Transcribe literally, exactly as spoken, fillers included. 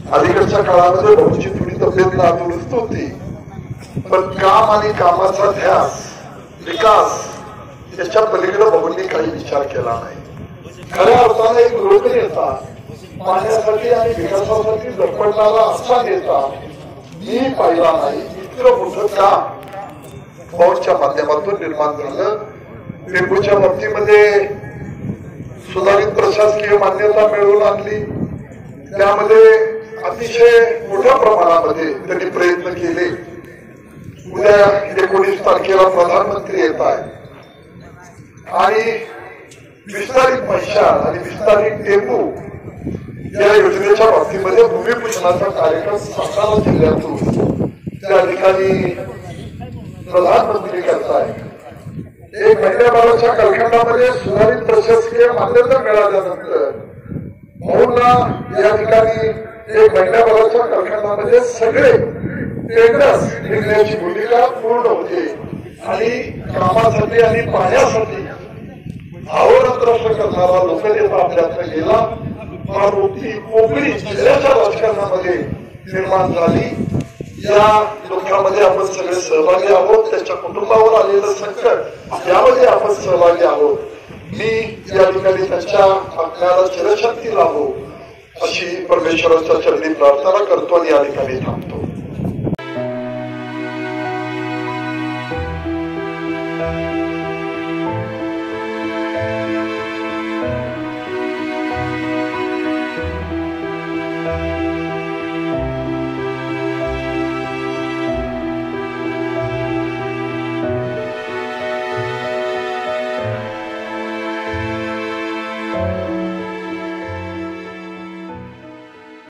अलीकडच्या काळामध्ये भाऊची थोडी तब्येत नादुरुस्त होती, पण काम आणि कामाचा ध्यास विकास याच्या पलीकडे भाऊंनी काही विचार केला नाही। खऱ्या अर्थाने एक लोकनेता, पाण्यासाठी आणि विकासासाठी धडपडणारा असा नेता मी पाहिला नाही। इतकं मोठं काम भाऊच्या माध्यमातून निर्माण झालं। टेंबूच्या बाबतीमध्ये सुधारित प्रशासकीय मान्यता मिळवून आणली, त्यामध्ये अतिशय मोठ्या प्रमाणामध्ये त्यांनी प्रयत्न केले। उद्या एकोणीस तारखेला प्रधानमंत्री येत आहेत आणि विस्तारित मैशाळ आणि विस्तारित टेंबू या योजनेच्या बाबतीमध्ये भूमिपूजनाचा कार्यक्रम सातारा जिल्ह्यातून त्या ठिकाणी प्रधानमंत्री करतायत। एक महिन्याभराच्या कालखंडामध्ये सुधारित प्रशासकीय मान्यता मिळाल्यानंतर भाऊंना या ठिकाणी एक महिन्याभराच्या कालखंडामध्ये सगळे टेंडर्स निघण्याची भूमिका पूर्ण होते आणि कामासाठी आणि पाण्यासाठी अहोरात्र करणारा लोकनेता आपल्याकडे गेला। फार मोठी कोकणी जिल्ह्याच्या राजकारणामध्ये निर्माण झाली। या दुःखामध्ये आपण सगळे सहभागी आहोत, त्याच्या कुटुंबावर आलेलं संकट यामध्ये आपण सहभागी आहोत। मी या ठिकाणी त्यांच्या आत्म्याला चिरशांती लाभो अशी परमेश्वराच्या चरणी प्रार्थना करतो आणि या ठिकाणी थांबतो।